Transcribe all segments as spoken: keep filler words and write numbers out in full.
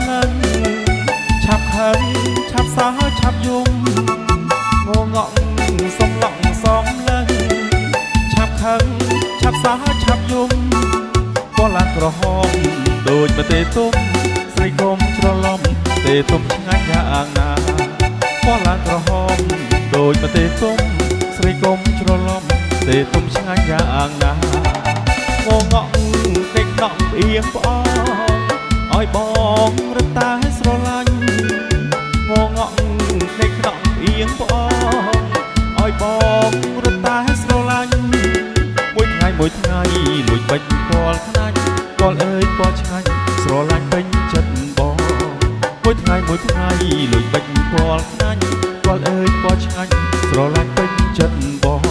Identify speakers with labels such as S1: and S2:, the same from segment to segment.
S1: លឹងឆាប់ខឹងឆាប់សើឆាប់យំងងក់សំឡងសំលឹងឆាប់ខឹងឆាប់សើឆាប់យំគាត់ឡើងក្រហមដូចប្រទេសទុំស្រីកុំច្រឡំទេទុំឆ្ងាញ់យ៉ាងណាគាត់ឡើងក្រហមដូចប្រទេសទុំស្រីកុំច្រឡំទេទុំឆ្ងាញ់យ៉ាងណាងងក់តិចដក់ផ្អៀងផ្អងឲ្យបងរត់តែស្រឡាញ់ងងក់តិចដក់ផ្អៀងផ្អងឲ្យបងរត់តែស្រឡាញ់មួយថ្ងៃមួយថ្ងៃលួចបាច់គាត់ខ្នាញ់គាត់អើយគាត់ឆ្ងាញ់ស្រឡាញ់ពេញចិត្តបងមួយថ្ងៃមួយថ្ងៃលួចបាច់គាត់ខ្នាញ់គាត់អើយគាត់ឆ្ងាញ់ស្រឡាញ់ពេញចិត្តបង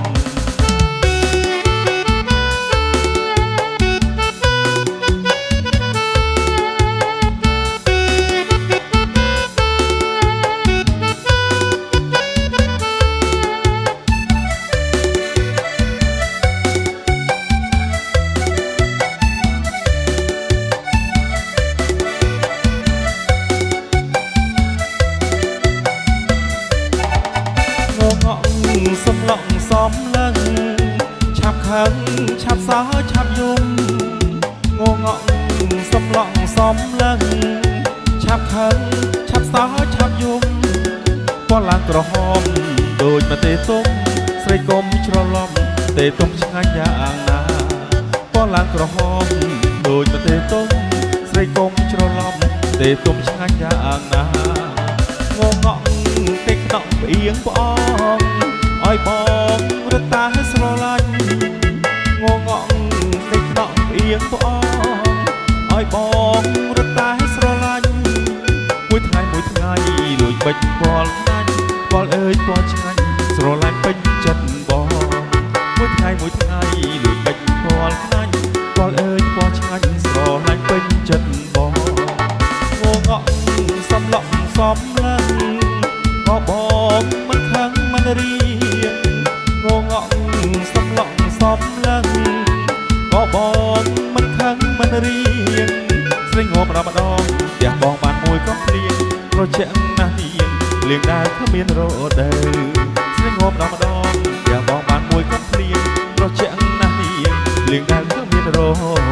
S1: សំឡងសំលឹងឆាប់ខឹងឆាប់សើឆាប់យំងងក់សំឡងសំលឹងឆាប់ខឹងឆាប់សើឆាប់យំគាត់ឡើងក្រហមដូចប្រទេសទុំស្រីកុំច្រឡំទេទុំឆ្ងាញ់យ៉ាងណាគាត់ឡើងក្រហមដូចប្រទេសទុំស្រីកុំច្រឡំទេទុំឆ្ងាញ់យ៉ាងណាងងក់តិចដក់ផ្អៀងផ្អងឲ្យបងរត់តែស្រឡាញ់ងងក់តិចដក់ផ្អៀងផ្អងឲ្យបងរត់តែស្រឡាញ់មួយថ្ងៃមួយថ្ងៃលួចបាច់គាត់ខ្នាញ់គាត់អើយគាត់ឆ្ងាញ់ស្រឡាញ់ពេញចិត្តបងមួយថ្ងៃមួយថ្ងៃលួចបាច់គាត់ខ្នាញ់គាត់អើយគាត់ឆ្ងាញ់ស្រឡាញ់ពេញចិត្តបងងងក់សំឡក់សំលឹងក៏បងមិនខឹងមិនរីងងក់សំឡងសំលឹងក៏បងមិនខឹងមិនរៀងស្រីងម្ដងម្ដងផ្ទះបងបានមួយកំភ្លៀងត្រជាក់ណាស់នាងលៀងដើរគ្មានរដូវស្រីងម្ដងម្ដងផ្ទះបងបានមួយកំភ្លៀងត្រជាក់ណាស់នាងលៀងដើរគ្មានរដូវ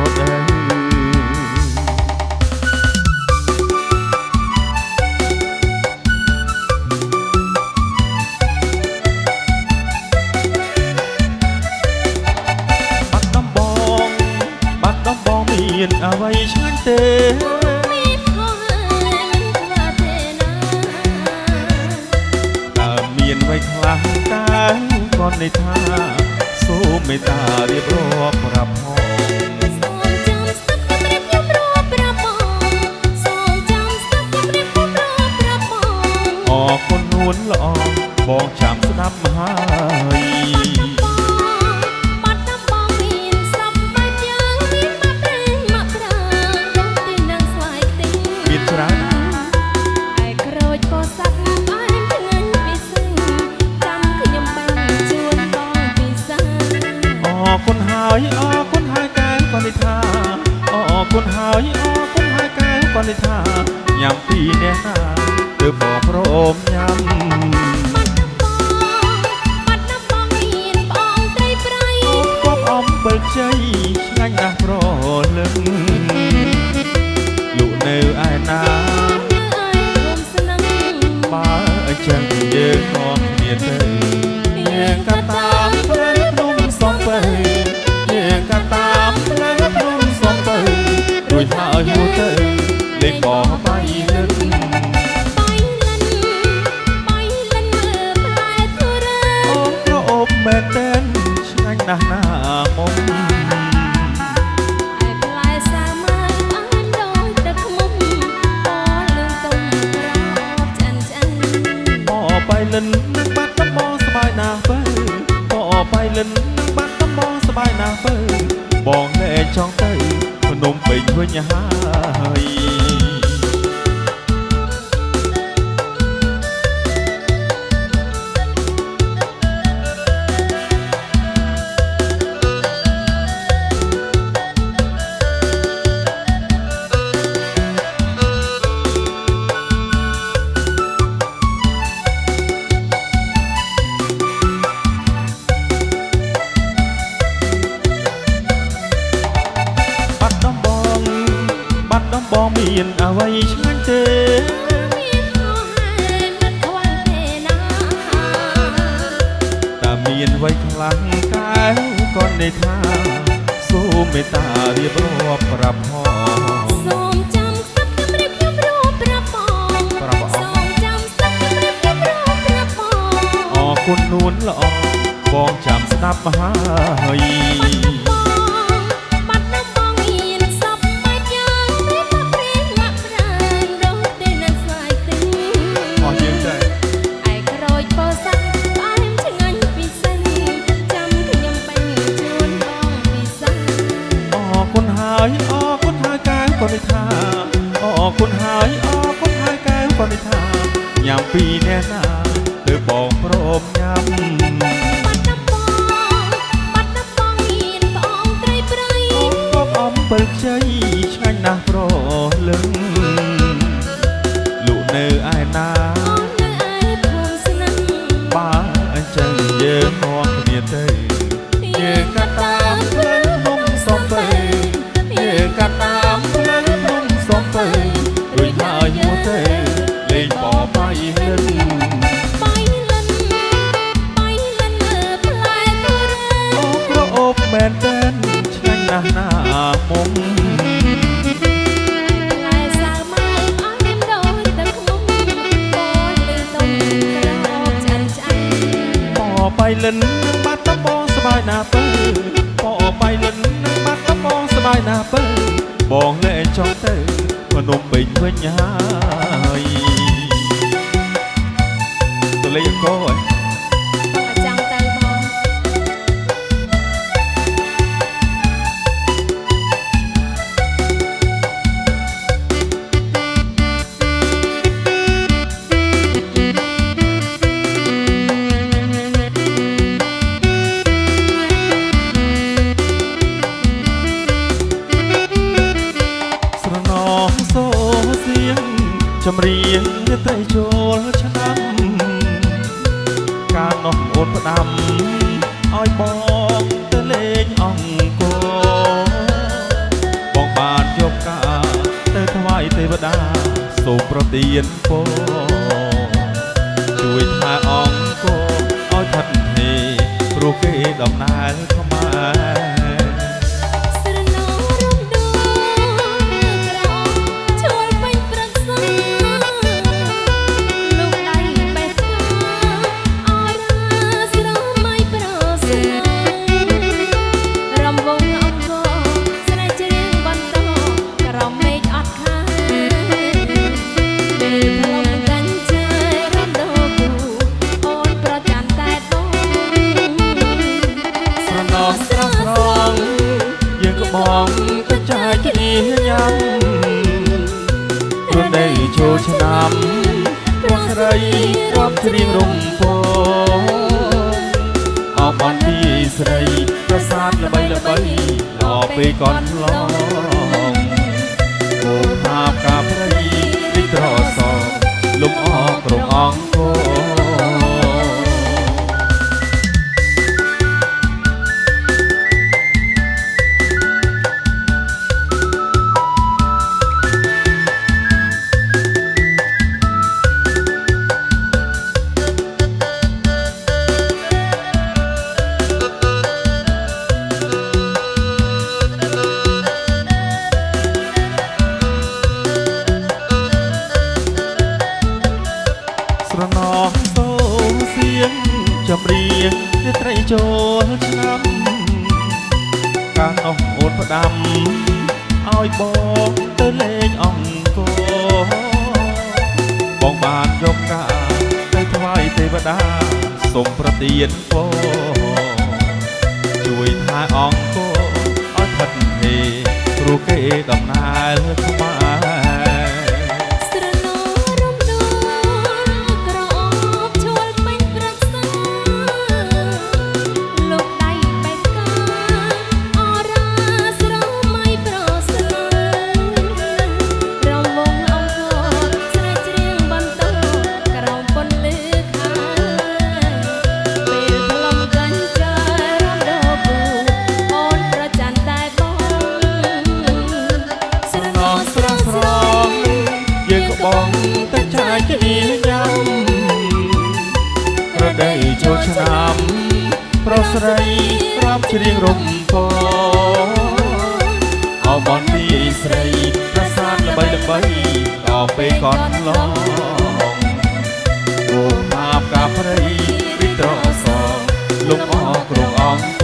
S1: អ្វីឆ្ងាញ់ទេមានខោហើយខ្លាទេណាតើមានអ្វីខ្លះតើគាត់និយាយថាសូមមេត្តារៀបរាប់ប្រាប់ផងសូមចាំស្ដាប់ខ្ញុំរៀបរាប់ប្រាប់បងសូមចាំស្ដាប់ខ្ញុំរៀបរាប់ប្រាប់បងអរគុណនួនល្អបងចាំស្ដាប់ហើយអរគុណហើយអរគុណហើយកែវគាត់និយាយថាអរគុណហើយអរគុណហើយកែវគាត់និយាយថាញ៉ាំពីអ្នកណាទើបបងព្រមញ៉ាំបាត់ដំបងមានប្អងត្រីប្រៃគប់អំពិលជ័យឆ្ងាញ់ណាស់ប្រលឹងលោកនៅឯណារួមស្នឹងបើអញ្ចឹងយើងនាំគ្នាទៅយើងក៏តាមផ្លូវភ្នំសំពៅយើងក៏តាមផ្លូវភ្នំសំពៅរួចហើយហួរទៅលេងបោះបៃលិនបៃលិនបៃលិនមើលផ្លែទុរេនអូនក្រអូបមែនតែនឆ្ងាញ់ណាស់ណាមុំផ្លែសាម៉ាអើដូចទឹកមុំបលឿងទុំក្រអូបចាន់ចាន់បោះបៃលិននឹងបាត់ដំបងសបាយណាស់បើបោះបៃលិននឹងបាត់ដំបងសបាយណាស់បើបងលែងចង់ទៅភ្នំពេញវិញហើយមានអ្វីឆ្ងាញ់ទេ
S2: មានហោហែមិនខ្វល់ទេណា
S1: តែមានអ្វីខ្លាំងកែវក៏នៃថាសូមមេត្តារៀបរាប់ប្រាប់ផង
S2: សូមចាំស្ដាប់ខ្ញុំរៀបខ្ញុំរាប់ប្រាប់បង
S1: ប្រាប់បង
S2: សូមចាំស្ដាប់ខ្ញុំរៀបខ្ញុំរាប់ប្រាប់បង
S1: អរគុណនួនល្អបងចាំស្ដាប់ហើយ
S2: បាត់ដំបងមានសពបាច់យ៉ាងមានតែព្រៀងលាក់ប្រានរត់ទៅនៅស្វាយទឹក
S1: អស់យើងដែរ
S2: ឯក្រូចពោធិ៍សាត់ផ្អែមឆ្ងាញ់ពិសេសចាំខ្ញុំបាញ់ជួនបងពិសេស
S1: អរគុណហើយអរគុណហើយកែវក៏និថាអរគុណហើយអរគុណហើយកែវក៏និថាញ៉ាំពីអ្នកណាទើបបងព្រមញ៉ាំអំពិលខ្ចីឆ្ងាញ់ណាស់ប្រលឹងលក់នៅឯណា
S2: នៅឯភូមិស្នឹង
S1: បើអញ្ចឹងយើងនាំគ្នាទៅយើងកាត់តាមផ្លូវនំសំពើយើងកាត់តាមផ្លូវនំសំពើរួចហើយមកទៅលេងបបៃលិន
S2: បៃលិនបៃលិនលើផ្លែទុរេន
S1: អូក្រអូបមែនតែនឆ្ងាញ់ណាស់ណាមុំ
S2: ផ្លែសាវម៉ាវអស់ខ្ញុំដូចទឹកខ្មុំបនលឺតុំក្រអូបឆ្អិនឆ្អិន
S1: បបៃលិននឹងបាត់ដំបងសបាយណាស់ពើបបៃលិននឹងបាត់ដំបងសបាយណាស់ពើបងលែងចង់ទៅភ្នំពេញវិញហើយទៅលេងអង្គរហើយ
S2: ចាំទៅបង
S1: ចម្រៀងទៅចូលឆ្នាំកាលនោះអូនផ្ដាំឲ្យបងទៅលេងអង្គរបងបានយកការទៅថ្វាយទេវតាសូមប្រទានពរជួយថែអង្គរឲ្យថិតថេរព្រោះគេដំណើរខ្មែរបងទៅចាយគ្នាញ៉ាំព្រោះដីចូលឆ្នាំព្រោះស្រីរាប់ច្រៀងរំពងអបអរពីស្រីប្រសាទល្បីល្បីល្អពេលកន់ឡងគោផាបកាព្រៃរីកត្រសលំអក្រុងអង្គរចម្រៀងត្រីចូលឆ្នាំកាលនោះអូនផ្ដាំឲ្យបងទៅលេងអង្គរបងបានយកការទៅថ្វាយទេវតាសូមប្រទានពរជួយថែអង្គរឲ្យផិតហេព្រោះគេដំណើរខ្មែរបងតែចាយគ្នាញ៉ាំប្រដីចូលឆ្នាំប្រុសស្រីរាប់ច្រៀងរំពងអបនពីស្រីប្រាសាទល្បីល្បីដល់ពេលកត់ឡងអូបាបកាព្រៃវិត្រសលំអគ្រងអង្គ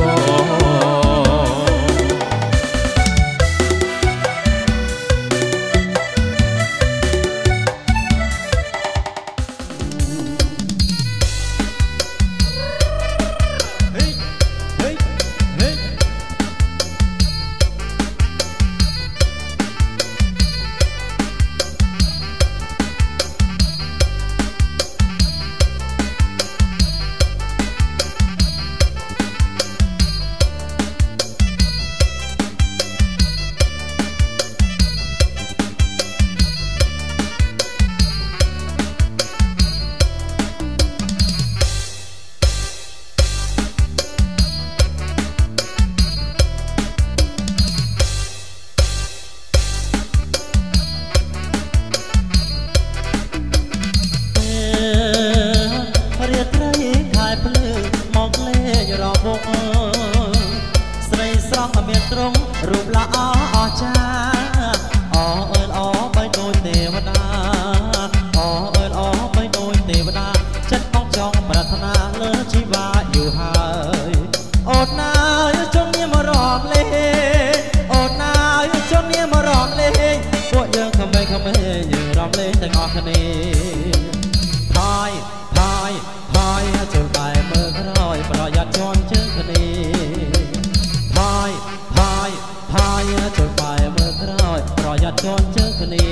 S1: រូបល្អអស្ចារ្យអអើលអបីដូចទេវតាអអើលអបីដូចទេវតាចិត្តអងចង់ប្រាថ្នាលើជីវ៉ាយូរហើយអូនណាយចង់នាមរំលេងអូនណាយចង់នាមរំលេងពួកយើងក្មេងក្មេងយើងរំលេងទាំងអស់គ្នាថយថយថយចូលតែមើលក្រោយប្រយ័ត្នជន់ជើងគ្នាថយថយហើយចូលបែមើលក្រោយប្រយ័ត្នជន់ជើងគ្នា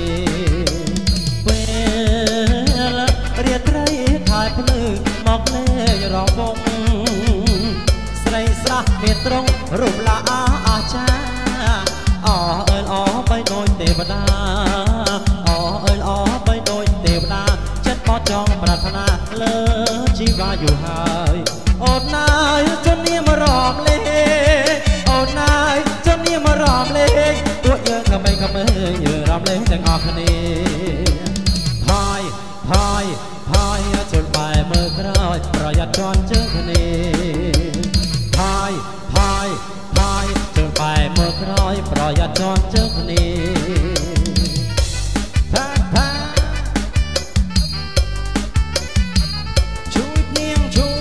S1: ពេលរាត្រីខែភ្លឺមកលេងរងវងស្រីស្រះមានត្រង់រូបល្អអស្ចារ្យអអើលអបីដូចទេវតាអអើលអបីដូចទេវតាចិត្តបត់ចង់ប្រាថ្នាលើជីវ៉ាយូរហើយអូនណាយជន់នាមរំលេងអូនណាយជន់នាមរំលេងពួកយើងក្មេងក្មេងយើងរំលេងទាំងអស់គ្នាហើយហើយហើយជន់បែមើលក្រោយប្រយ័ត្នជន់ជើងគ្នាហើយហើយហើយជន់បែមើលក្រោយប្រយ័ត្នជន់ជើងគ្នាថាថាជួយនាងជួយ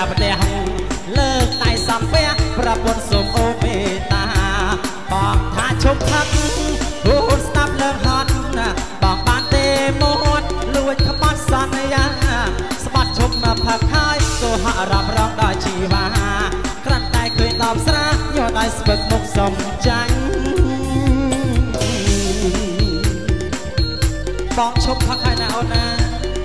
S3: ប្រទេសលើកដៃសំពះប្រពន្ធសូមអូនមេត្តាបងថាជប់ផឹកហូនស្ដាប់លើហត់បងបានទេមាត់លួចក្បត់សន្យាស្បាត់ជប់មកផឹកហើយក៏ហាក់រ៉ាប់រងដល់ជីវ៉ាក្រាន់តែឃើញដល់ស្រាយកដៃស្ពឹកមុខសំចាញ់បងឈប់ផឹកហើយណាអូនណា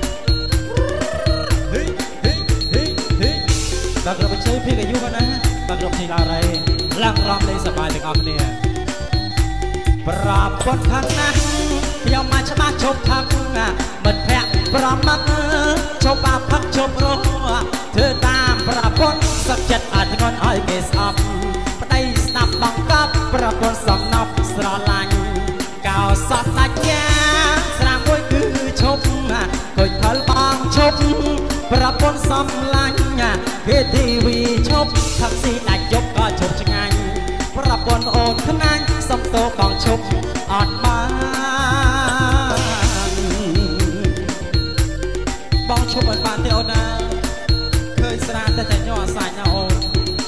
S3: ហេហេហេហេបើគ្រប់ជ័យពីកាយុណាបើគ្រប់ទីឡារ៉េឡើងរំលេងសប្បាយទាំងអស់គ្នាប្រាប់គាត់ខាងណាខ្ញុំមកច្បាស់ឈប់ផឹកមិត្តភក្តិប្រមាត់ឈប់បាផឹកឈប់រស់ធ្វើតាមប្រពន្ធសឹកចិត្តអាចងន់ឲ្យគេស្អប់ប្តីស្ដាប់បង្កប់ប្រពន្ធសំណប់ស្រឡាញ់កោសតដាច់ញាស្រាមួយគឺឈប់គួយផលបងឈប់ប្រពន្ធសំឡាញ់គេធីវីឈប់ផឹកស៊ីដាច់យប់ក៏ឈប់ឆ្ងាញ់ប្រពន្ធអូនខ្នាញ់សំតោបងឈប់អត់បានបងឈប់អត់បានទេអូនណាឃើញស្រាតែតែញ័រសាច់ណាអូន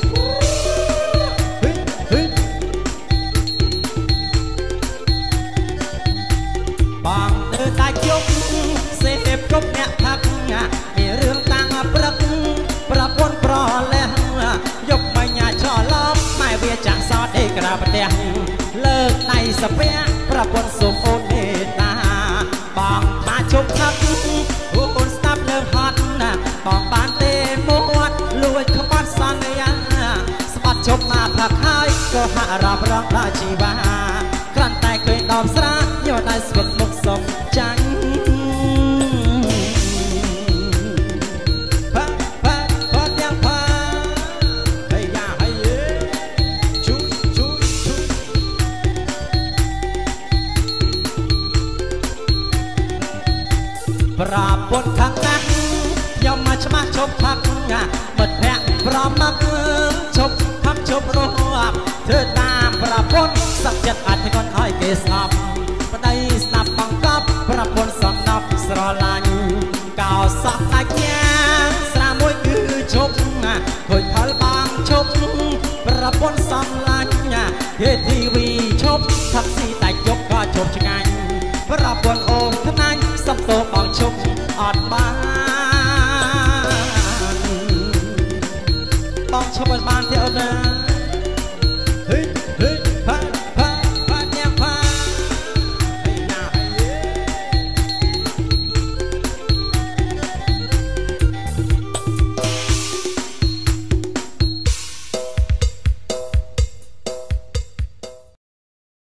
S3: បងទៅតែជប់សេពគ្រប់អ្នកផឹកមានរឿងតាំងព្រឹកប្រពន្ធប្រលេះយកបញ្ញាចឡប់ម៉ែវាចាក់សោតអេក្រាប្រទេសលើកដៃសាពះប្រពន្ធសូមអូនមេត្តាបងថាជប់ផឹកអូនស្ដាប់លើហត់ណាបងបានទេមាត់លួចក្បត់សន្យាស្បាត់ជប់មកផឹកហើយក៏ហាក់រ៉ាប់រងដល់ជីវ៉ាក្រាន់តែឃើញដល់ស្រាយកដៃស្វឹកមុខសំចាញ់ប្រពន្ធខាងណាខ្ញុំមកច្បាស់ឈប់ផឹកមិត្តភក្តិប្រមាត់ឈប់ផឹកឈប់រស់ធ្វើតាមប្រពន្ធសឹកចិត្តអាចងន់ឲ្យគេស្អប់ប្តីស្ដាប់បង្កប់ប្រពន្ធសំណប់ស្រឡាញ់កោសក់ដាច់ញាស្រាមួយគឺឈប់គួយផលបងឈប់ប្រពន្ធសំឡាញ់គេធីវីឈប់ផឹកស៊ីដាច់យប់ក៏ឈប់ឆ្ងាញ់ប្រពន្ធអូនខ្នាញ់សំតោបងឈប់អត់បានបងឈប់អត់បានទេអូនណា